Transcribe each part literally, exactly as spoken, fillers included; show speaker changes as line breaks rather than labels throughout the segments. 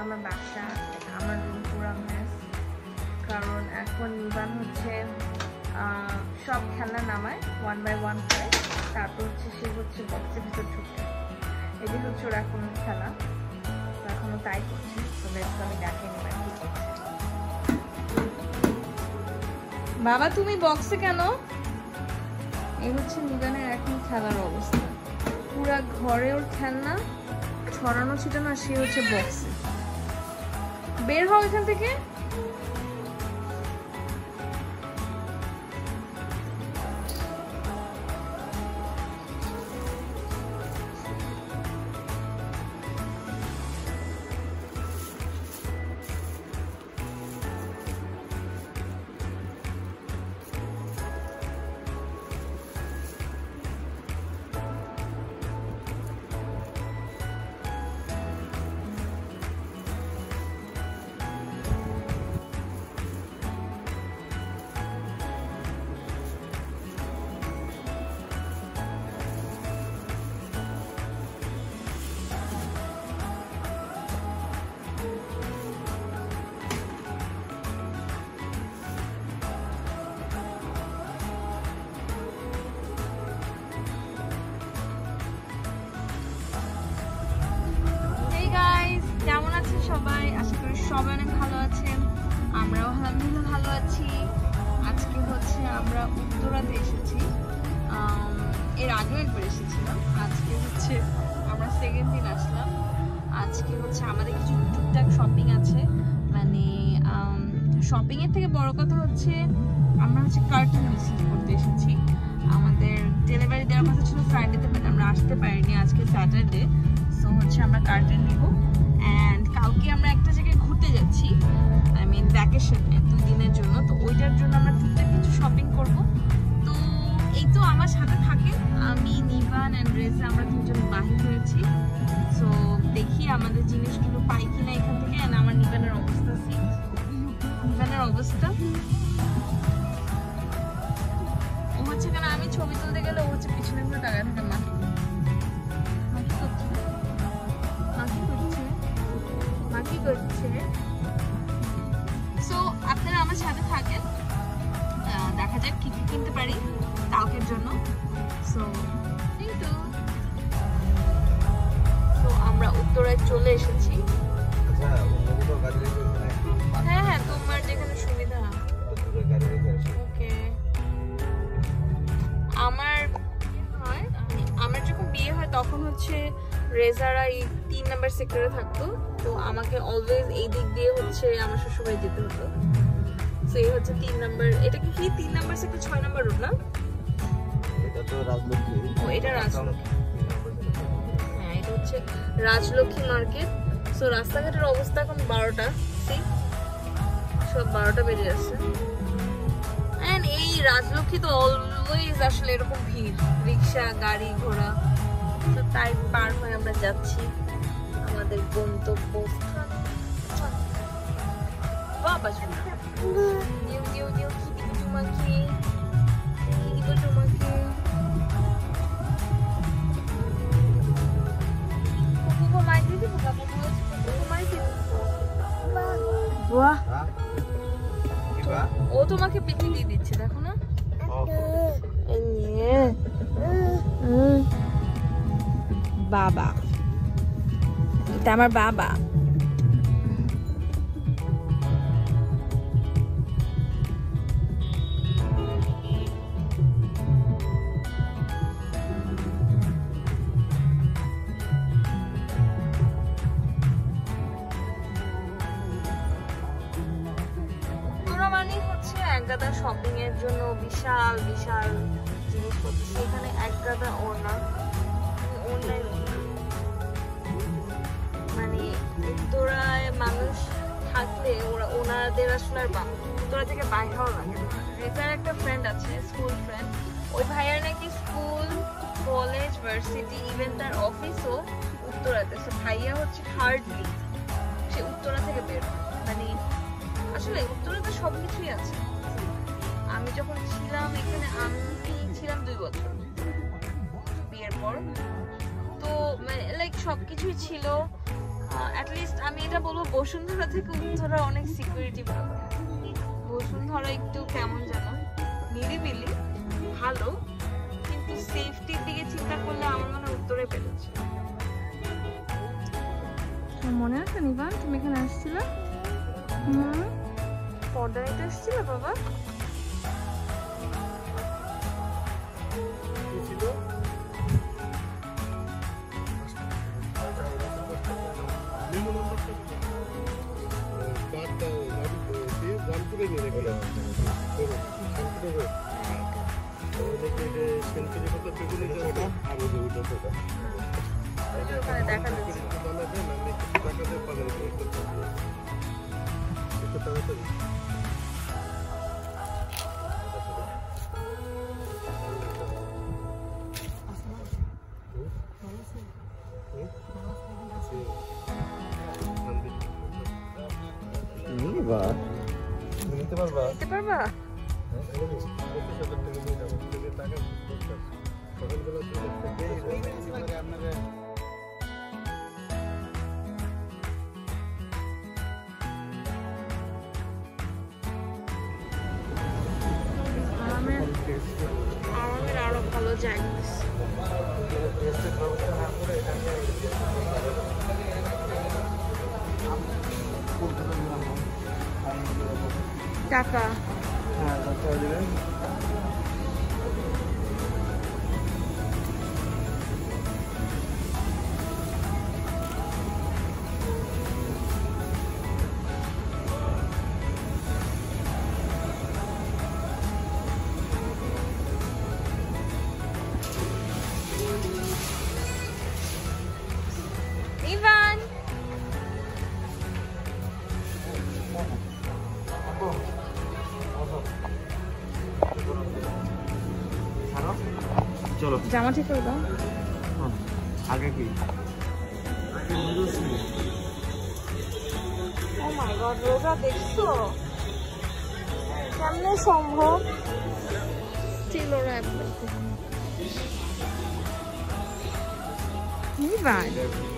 আমার বাসা, আমার রুম পুরো মেস। কারণ এখন নিবান হচ্ছে সব খেলনা নামায় ওয়ান বাই ওয়ান করে, তারপর হচ্ছে সে হচ্ছে বক্সের ভিতর ঢুকতে। এটি হচ্ছে ওর এখন খেলা, তো এখনও তাই করছে। তো বেশ আমি ডাকে নিবান কি করছে। বাবা তুমি বক্সে কেন? এই হচ্ছে নিবানের এখন খেলার অবস্থা। পুরা ঘরে ওর খেলনা ছড়ানো ছিটানো, আর সে হচ্ছে বক্সে। বের হও এখান থেকে। সবাই আশা করি সবাই অনেক ভালো আছেন, আমরাও আলহামদুলিল্লাহ ভালো আছি। আজকে হচ্ছে আমরা উত্তরাতে এসেছি, এর আগেও একবার এসেছিলাম। আজকে হচ্ছে আমরা সেকেন্ড দিন আসলাম। আজকে হচ্ছে আমাদের কিছু টুকটাক শপিং আছে, মানে শপিং এর থেকে বড় কথা হচ্ছে আমরা হচ্ছে কার্টুন রিসিভ করতে এসেছি। আমাদের ডেলিভারি দেওয়ার কথা ছিল ফ্রাইডেতে, বাট আমরা আসতে পারিনি, আজকে স্যাটারডে। সো হচ্ছে আমরা কার্টুন নিব। অ্যান্ড কালকে আমরা একটা জায়গায় ঘুরতে যাচ্ছি, আই মিন ভ্যাকেশনে, দুই দিনের জন্য। তো ওইটার জন্য আমরা টুকটাক কিছু শপিং করব। তো এই তো আমার সাথে থাকে আমি, নিবান অ্যান্ড রেজা, আমরা তিনজন বাহির হয়েছি। সো দেখি আমাদের জিনিসগুলো পাই কিনা এখান থেকে। অ্যান্ড আমার নিবানের অবস্থা, নিবানের অবস্থা ও হচ্ছে কেন আমি ছবি তুলতে গেলে ও হচ্ছে পিছনে পুরো টাকা থাকে। মা কি করছে? সো আপনারা আমার সাথে থাকেন, দেখা যাক কি কি কিনতে পারি কালকের জন্য। সো এই তো, তো আমরা উত্তরায় চলে এসেছি। হ্যাঁ হ্যাঁ, তোমার যেখানে সুবিধা। ওকে, আমার হয় আমার যখন বিয়ে হয় তখন হচ্ছে রেজারা এই তিন নাম্বার সেক্টরে থাকতো। তো আমাকে অলওয়েজ এই দিক দিয়ে হচ্ছে আমার শ্বশুরবাড়ি যেতে হতো। তো এই হচ্ছে তিন নাম্বার, এটা কি কি তিন নাম্বার সেক্টর ছয় নাম্বার রোড না? এটা তো রাজলক্ষ্মী। ও এটা রাজলক্ষ্মী, হ্যাঁ এটা হচ্ছে রাজলক্ষ্মী মার্কেট। সো রাস্তাঘাটের অবস্থা এখন বারোটা, সি সব বারোটা বেজে যাচ্ছে। এন্ড এই রাজলক্ষ্মী তো অলওয়েজ আসলে এরকম ভিড়, রিক্সা গাড়ি ঘোড়া। তো তাই পার হয়ে আমরা যাচ্ছি আমাদের গন্তব্যস্থান। বাবা শোনা নিউ নিউ নিউ কি দিব তোমাকে, কি দিব তোমাকে? কুকু মাই দিদি, কুকু কুকু মাই দিদি। বাহ, ও তোমাকে পিঠি দিয়ে দিচ্ছে, দেখো না? বাবা, এটা আমার বাবা। একগাদা শপিং এর জন্য বিশাল বিশাল জিনিসপত্র, সেখানে একগাদা ওড়না, ওড়নাই ওড়না। মানে উত্তরায় মানুষ থাকলে ওরা ওনাদের আসলে আর উত্তরা থেকে বাইরে হওয়া লাগে না। রেজার একটা ফ্রেন্ড আছে, স্কুল ফ্রেন্ড, ওই ভাইয়ার নাকি স্কুল কলেজ ভার্সিটি ইভেন তার অফিসও উত্তরাতে। সো ভাইয়া হচ্ছে হার্ডলি সে উত্তরা থেকে বের হয়। মানে আসলে উত্তরাতে সবকিছুই আছে। আমি যখন ছিলাম এখানে, আমি ছিলাম দুই বছর বিয়ের পর, তো মানে লাইক সবকিছুই ছিল। অ্যাটলিস্ট আমি এটা বলবো বসুন্ধরা থেকে উত্তরা অনেক সিকিউরিটি ভালো। বসুন্ধরা একটু কেমন জানো নিরিবিলি ভালো, কিন্তু সেফটির দিকে চিন্তা করলে আমার মনে হয় উত্তরে পেরেছে। মনে আছে নিবান তুমি এখানে আসছিলে? হুম পর্দায় আসছিলে বাবা? দেখা
নিতে পারবা?
নিতে পারবা? আমাদের আরো ভালো জায়গা টাকা
হ্যাঁ টাকা দিবেন।
ইভান
চলো
জামা ঠিক করে দাও।
আগে কি
ও মাই গড রোজা দেখছো কেমনে সম্ভব? ছিল ইভান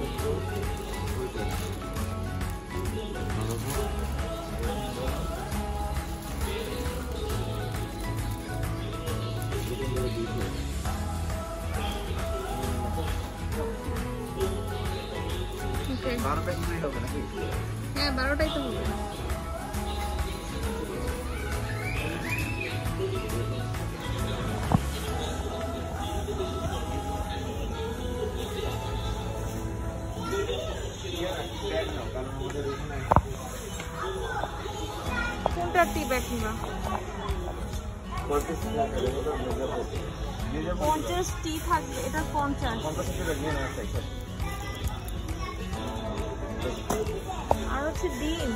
হ্যাঁ বারোটাই তো হবে। কোনটা টি ব্যাগ নিবা? পঞ্চাশ টি থাকবে, এটা পঞ্চাশ। আর হচ্ছে ডিম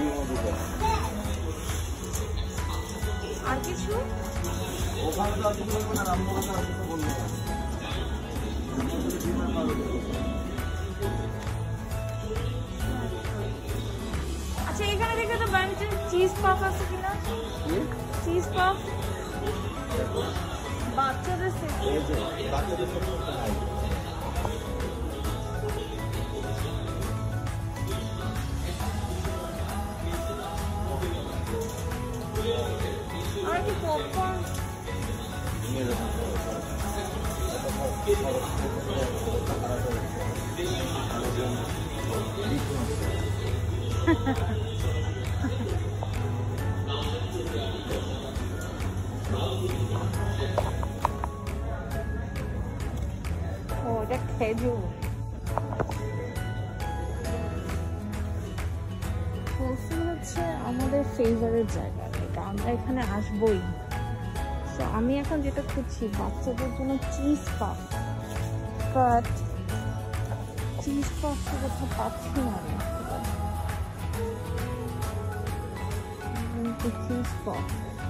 আর কিছু আচ্ছা এখানে দেখে তো বাড়িতে চিজ পাফ আছে কিনা? চিজ পাফ বাচ্চাদের আর কি পপকর্ন ও এটা খেজুর। হচ্ছে আমাদের ফেভারিট জায়গা, এটা আমরা এখানে আসবোই। তো আমি এখন যেটা খুঁজছি বাচ্চাদের জন্য cheese puff, but cheese puff তো কোথাও পাচ্ছি না আমি। চিজ পাফ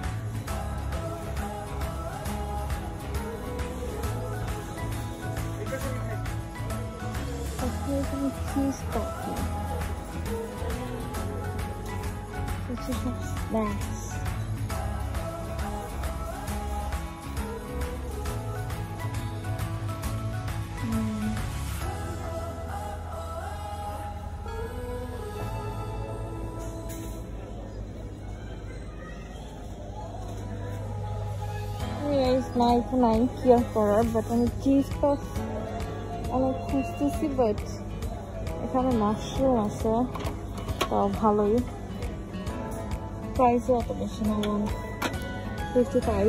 এখানে cheese puff snacks. Mm. Guys না এখানে নাই কি আর করার, বাট আমি চিজ পাস অনেক খুঁজতেছি, বাট এখানে মাশরুম আছে, তাও ভালোই, প্রাইসও অত বেশি না, ওয়ান ফিফটি ফাইভ।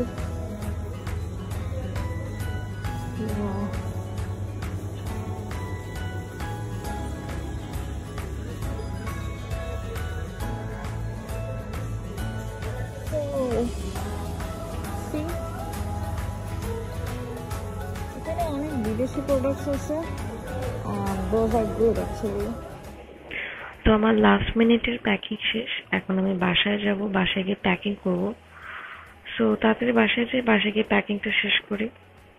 এখানে অনেক বিদেশি প্রোডাক্টস আছে, those are good actually.
তো আমার লাস্ট মিনিটের প্যাকিং শেষ, এখন আমি বাসায় যাব, বাসায় গিয়ে প্যাকিং করব। সো তাড়াতাড়ি বাসায় যাই, বাসায় গিয়ে প্যাকিংটা শেষ করি।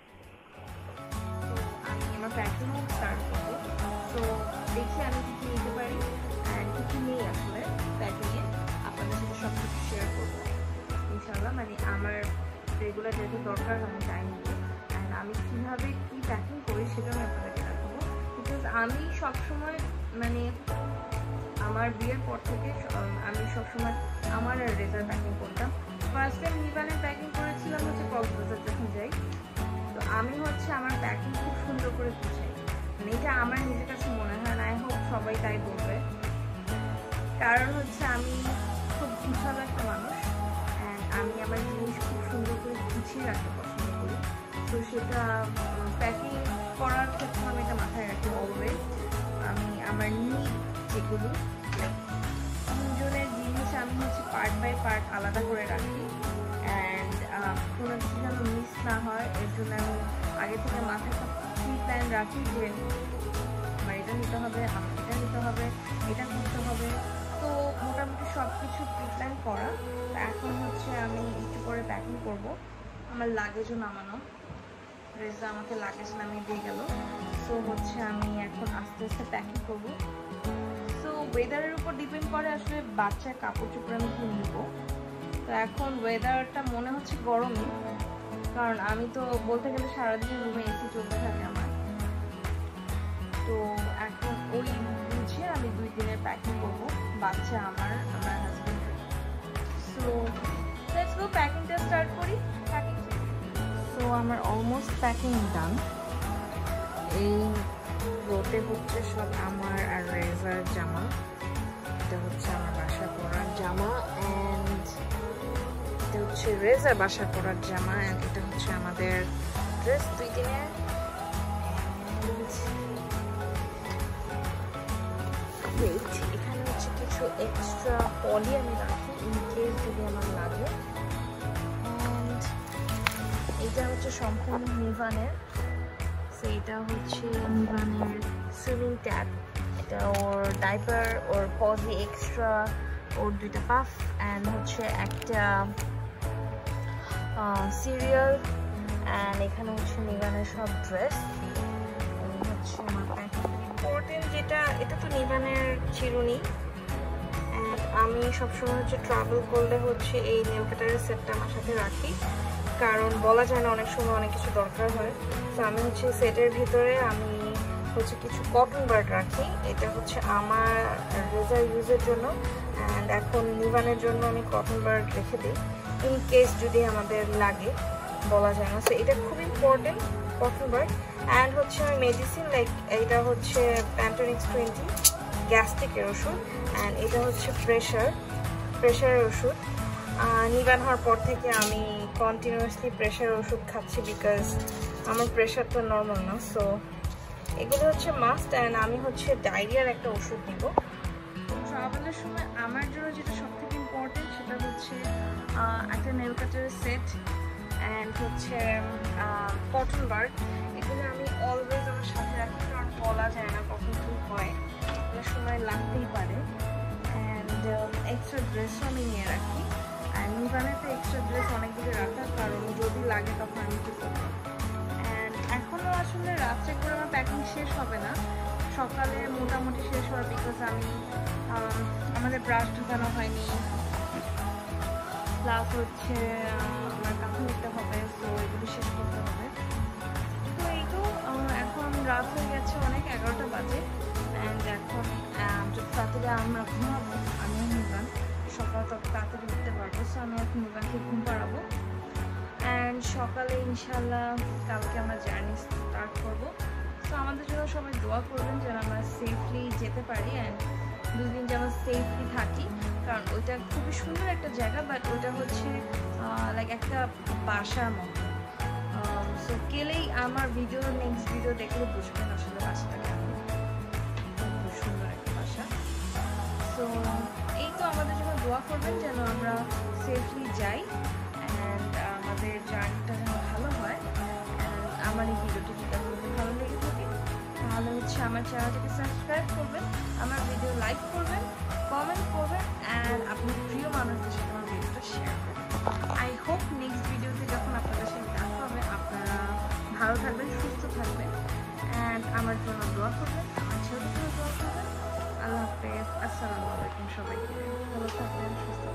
আমি আমার প্যাকিং স্টার্ট করবো। তো দেখি আমি কি কি নিতে পারি অ্যান্ড কি কি নেই আসলে প্যাকিংয়ে, আপনাদের সাথে সব কিছু শেয়ার করবো ইনশাআল্লাহ। মানে আমার রেগুলার যেহেতু দরকার আমি টাইম নেবো, অ্যান্ড আমি কীভাবে কী প্যাকিং করি সেটাও আমি আপনাদেরকে দেখাবো। বিকজ আমি সবসময় মানে আমার বিয়ের পর থেকে আমি সবসময় আমার আর রেজার প্যাকিং করতাম। ফার্স্ট টাইম নিবানের প্যাকিং করেছিলাম হচ্ছে কক্সবাজার যখন যাই। তো আমি হচ্ছে আমার প্যাকিং খুব সুন্দর করে গুছাই, মানে এটা আমার নিজের কাছে মনে হয় না, আই হোপ সবাই তাই বলবে। কারণ হচ্ছে আমি খুব গুছালো একটা মানুষ, অ্যান্ড আমি আমার জিনিস খুব সুন্দর করে গুছিয়ে রাখতে পছন্দ করি। তো সেটা প্যাকিং করার ক্ষেত্রে আমি এটা মাথায় রাখি অলওয়েজ। আমি আমার নিড যেগুলো তিনজনের জিনিস আমি হচ্ছে পার্ট বাই পার্ট আলাদা করে রাখি, অ্যান্ড কোনো কিছু যেন মিস না হয় এর জন্য আমি আগে থেকে মাথায় একটা প্রি প্ল্যান রাখি যে আমার এটা নিতে হবে, আমার এটা নিতে হবে, এটা করতে হবে। তো মোটামুটি সব কিছু প্রি প্ল্যান করা। তো এখন হচ্ছে আমি একটু পরে প্যাকিং করব। আমার লাগেজও নামানো, রেজা আমাকে লাগেজ নামিয়ে দিয়ে গেল। সো হচ্ছে আমি এখন আস্তে আস্তে প্যাকিং করবো। সো ওয়েদারের উপর ডিপেন্ড করে আসলে বাচ্চার কাপড় চোপড় আমি কি নিব। তো এখন ওয়েদারটা মনে হচ্ছে গরমই, কারণ আমি তো বলতে গেলে সারাদিন রুমে এসি চলতে থাকে আমার। তো এখন ওই বুঝে আমি দুই দিনের প্যাকিং করবো, বাচ্চা আমার, আমার হাজবেন্ডের। সো লেটস গো, প্যাকিংটা স্টার্ট করি। প্যাকিং সো আমার অলমোস্ট প্যাকিং ডান। এই রোতে হচ্ছে সব আমার আর রেজার জামা, এটা হচ্ছে আমার বাসা পরার জামা, অ্যান্ড এটা হচ্ছে রেজার বাসা পরার জামা, অ্যান্ড এটা হচ্ছে আমাদের ড্রেস দুই দিনের। ওয়েট, এখানে হচ্ছে কিছু এক্সট্রা পলি আমি রাখি ইন কেস যদি আমার লাগে। অ্যান্ড এটা হচ্ছে সম্পূর্ণ নিভানের, এটা হচ্ছে নিভানের সুইমিং ক্যাপ, এটা ওর ডাইপার, ওর পজি এক্সট্রা, ওর দুইটা পাফ, অ্যান্ড হচ্ছে একটা সিরিয়াল, অ্যান্ড এখানে হচ্ছে নিভানের সব ড্রেস। হচ্ছে আমার ইম্পর্টেন্ট যেটা, এটা তো নিভানের চিরুনি, অ্যান্ড আমি সবসময় হচ্ছে ট্রাভেল করলে হচ্ছে এই নেল কাটারের সেটটা আমার সাথে রাখি, কারণ বলা যায় না অনেক সময় অনেক কিছু দরকার হয়। তো আমি হচ্ছে সেটের ভিতরে আমি হচ্ছে কিছু কটন বার্ড রাখি, এটা হচ্ছে আমার রেজার ইউজের জন্য, অ্যান্ড এখন নিভানের জন্য আমি কটন বার্ড রেখে দিই ইন কেস যদি আমাদের লাগে, বলা যায় না। সো এটা খুব ইম্পর্টেন্ট কটন বার্ড। অ্যান্ড হচ্ছে আমি মেডিসিন লাইক এটা হচ্ছে প্যান্টোনিক্স টোয়েন্টি গ্যাস্ট্রিকের ওষুধ, অ্যান্ড এটা হচ্ছে প্রেশার প্রেশারের ওষুধ। নিবান হওয়ার পর থেকে আমি কন্টিনিউয়াসলি প্রেশার ওষুধ খাচ্ছি, বিকজ আমার প্রেশারটা নর্মাল না। সো এগুলো হচ্ছে মাস্ট। অ্যান্ড আমি হচ্ছে ডায়রিয়ার একটা ওষুধ নিব ট্রাভেলের সময়। আমার জন্য যেটা সব থেকে ইম্পর্টেন্ট সেটা হচ্ছে একটা নেল কাটারের সেট, অ্যান্ড হচ্ছে কটন বার্ড। এগুলো আমি অলওয়েজ আমার সাথে রাখি, কারণ বলা যায় না কখন কী হয়, অনেক সময় লাগতেই পারে। অ্যান্ড এক্সট্রা ড্রেসও আমি নিয়ে রাখি, অ্যান্ড নিবানের তো এক্সট্রা ড্রেস অনেকগুলো রাখার কারণ যদি লাগে তখন আমি কি করবো। অ্যান্ড এখনও আসলে রাত্রে করে আমার প্যাকিং শেষ হবে না, সকালে মোটামুটি শেষ হওয়ার, বিকজ আমি আমাদের ব্রাশ ঢুকানো হয়নি, প্লাস হচ্ছে আমার কাপড় নিতে হবে, তো এগুলো শেষ করতে হবে। তো এই তো এখন রাত হয়ে গেছে অনেক, এগারোটা বাজে। অ্যান্ড এখন যদি তাড়াতাড়ি আমরা ঘুমাবো, আমিও নিবান সকাল তত তাড়াতাড়ি উঠতে পারবো। সো আমি এখন নিবানকে ঘুম পাড়াবো, অ্যান্ড সকালে ইনশাল্লাহ কালকে আমরা জার্নি স্টার্ট করবো। তো আমাদের জন্য সবাই দোয়া করবেন যেন আমরা সেফলি যেতে পারি অ্যান্ড দুদিন যেন সেফলি থাকি, কারণ ওইটা খুবই সুন্দর একটা জায়গা, বাট ওইটা হচ্ছে লাইক একটা বাসার মতো। সো গেলেই আমার ভিডিও নেক্সট ভিডিও দেখলে বুঝবেন আসলে বাসাটা কেমন, খুব সুন্দর একটা বাসা। সো এই তো আমাদের জন্য দোয়া করবেন যেন আমরা সেফলি যাই অ্যান্ড আমাদের জার্নিটা যেন ভালো হয়। অ্যান্ড আমার এই ভিডিওটি যদি আপনাদের ভালো লেগে থাকে তাহলে হচ্ছে আমার চ্যানেলটাকে সাবস্ক্রাইব করবেন, আমার ভিডিও লাইক করবেন, কমেন্ট করবেন অ্যান্ড আপনার প্রিয় মানুষদের সাথে আমার ভিডিওটা শেয়ার করবেন। আই হোপ নেক্সট ভিডিওতে যখন আপনাদের সাথে দেখা হবে আপনারা ভালো থাকবেন, সুস্থ থাকবেন অ্যান্ড আমার জন্য দোয়া করবেন, আমার ছেলেদের জন্য দোয়া করবেন। আল্লাহ হাফেজ, আসসালামু আলাইকুম সবাইকে, ভালো থাকবেন, সুস্থ